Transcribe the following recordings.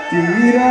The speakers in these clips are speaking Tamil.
தீரா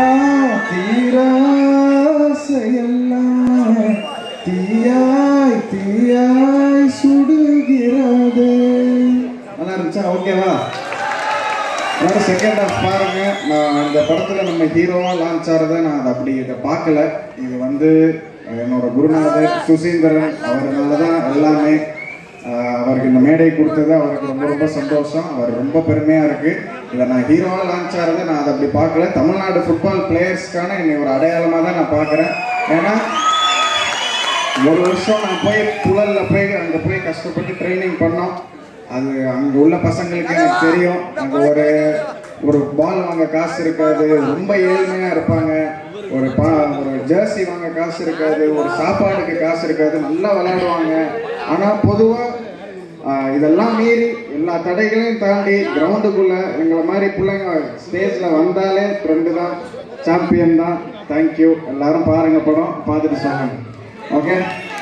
தீராசையெல்லாம் தீயாய் தீயாய் சுடுகிறது. நல்லா இருந்துச்சா? ஓகேவா? எல்லாரும் செகண்ட் ஹாஃப் பாருங்க. நான் இந்த படத்தில் நம்ம ஹீரோவாக லான்ச் ஆகிறத நான் அதை அப்படி இதை பார்க்கல. இது வந்து என்னோட குருநாதர் சுசீந்திரன் அவர்னால தான் எல்லாமே. அவருக்கு இந்த மேடை கொடுத்தது அவருக்கு ரொம்ப ரொம்ப சந்தோஷம். அவர் ரொம்ப பெருமையாக இருக்குது. இதை நான் ஹீரோவாக லான்ச் ஆகிறத நான் அதை அப்படி பார்க்கல. தமிழ்நாடு ஃபுட்பால் பிளேயர்ஸ்க்கான என்னை ஒரு அடையாளமாக தான் நான் பார்க்குறேன். ஏன்னா ஒரு வருஷம் நான் போய் புழலில் போய் அங்கே போய் கஷ்டப்பட்டு ட்ரைனிங் பண்ணோம். அது அங்கே உள்ள பசங்களுக்கு எனக்கு தெரியும். அங்கே ஒரு பால் வாங்க காசு இருக்காது, ரொம்ப ஏழ்மையாக இருப்பாங்க. ஒரு ஜெர்சி வாங்க காசு இருக்காது, ஒரு சாப்பாடுக்கு காசு இருக்காது, நல்லா விளையாடுவாங்க. ஆனால் பொதுவாக இதெல்லாம் மீறி எல்லா தடைகளையும் தாண்டி கிரவுண்டுக்குள்ளே எங்களை மாதிரி பிள்ளைங்க ஸ்டேஜில் வந்தாலே ஃப்ரெண்டு தான், சாம்பியன் தான். தேங்க்யூ. எல்லாரும் பாருங்க, படம் பார்த்துட்டு சொல்லுங்க. ஓகே,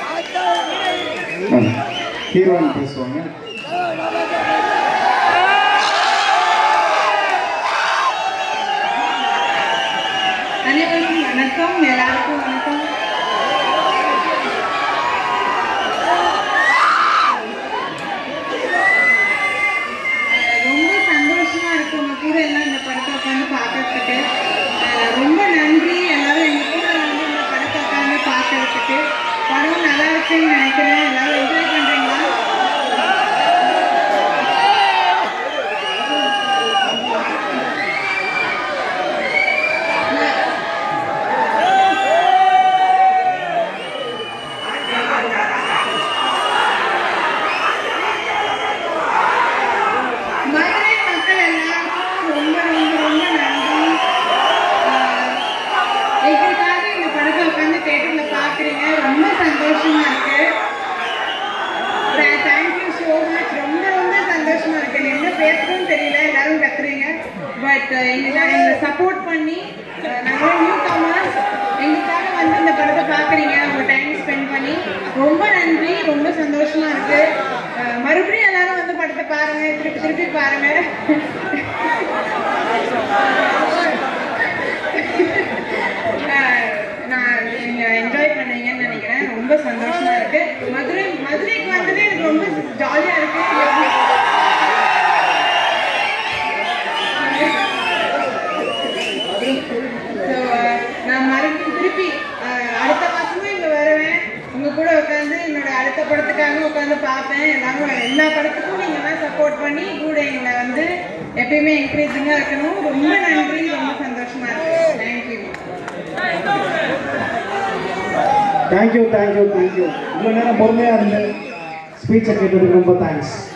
ஹீரோயின் பேசுவாங்க. அனைவருக்கும் வணக்கம். எல்லாருக்கும் வணக்கம். ரொம்ப சந்தோஷமா இருக்கு உங்க கூட எல்லாம் இந்த படத்தை உட்காந்து பார்க்கறதுக்கு. ரொம்ப நன்றி எல்லாரும் எங்க கூட வந்து இந்த படத்தை உட்காந்து பார்க்கறதுக்கு. படம் நல்லா இருக்குன்னு நினைக்கிறேன். எல்லாரும் என்ஜாய் பண்றீங்களா? சப்போர்ட் பண்ணி நிறைய நியூ கமர்ஸ் எங்களுக்காக வந்து இந்த படத்தை பார்க்குறீங்க, உங்கள் டைம் ஸ்பெண்ட் பண்ணி ரொம்ப நன்றி. ரொம்ப சந்தோஷமா இருக்கு. மறுபடியும் எல்லாரும் வந்து படத்தை பாருங்க, திருப்பி திருப்பி பாருங்க. நான் நீங்கள் என்ஜாய் பண்ணீங்கன்னு நினைக்கிறேன். ரொம்ப சந்தோஷமா இருக்கு. மதுரைக்கு வந்ததே எனக்கு ரொம்ப ஜாலியாக இருக்கு. நான் மறுபடியும் திருப்பி அடுத்த மாசமும் இங்க வருவேன். உங்க கூட உட்காந்து என்னோட அடுத்த படத்துக்காக உட்காந்து பார்ப்பேன். எல்லாரும் எல்லா படத்துக்கும் நீங்க எல்லாம் சப்போர்ட் பண்ணி கூட எங்களை வந்து எப்பயுமே என்கரேஜிங்கா இருக்கணும். ரொம்ப நன்றி. ரொம்ப சந்தோஷமா இருக்கு. தேங்க்யூ. Thank you thank you thank you. இவ்வளோ நேரம் பொறுமையாக இருந்து ஸ்பீச்சை கேட்டதுக்கு ரொம்ப தேங்க்ஸ்.